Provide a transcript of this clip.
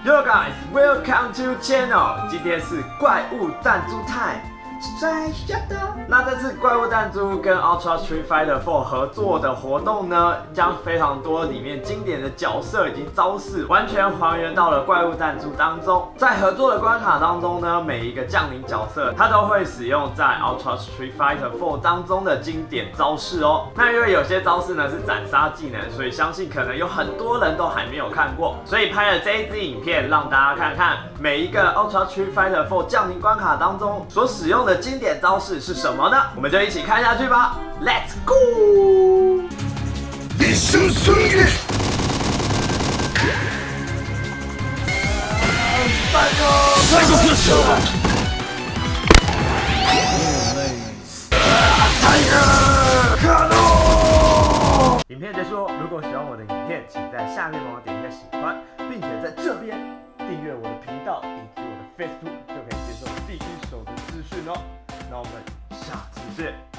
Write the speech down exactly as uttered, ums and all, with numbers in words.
Yo guys, welcome to channel。今天是怪物弹珠 time。摔下的。那这次怪物弹珠跟 Ultra Street Fighter 四合作的活动呢，将非常多里面经典的角色以及招式完全还原到了怪物弹珠当中。在合作的关卡当中呢，每一个降临角色它都会使用在 Ultra Street Fighter 四当中的经典招式哦。那因为有些招式呢是斩杀技能，所以相信可能有很多人都还没有看过，所以拍了这一支影片让大家看看每一个 Ultra Street Fighter 四降临关卡当中所使用的经典招式是什么呢？我们就一起看下去吧 ，Let's go！ 一生승리！ 三个， 三个射手。Tiger， 卡诺。 影片结束，如果喜欢我的影片，请在下面帮我点一个喜欢，并且在这边订阅我的频道以及我的 Facebook， 就可以接受必须手的资讯哦。那我们下次见。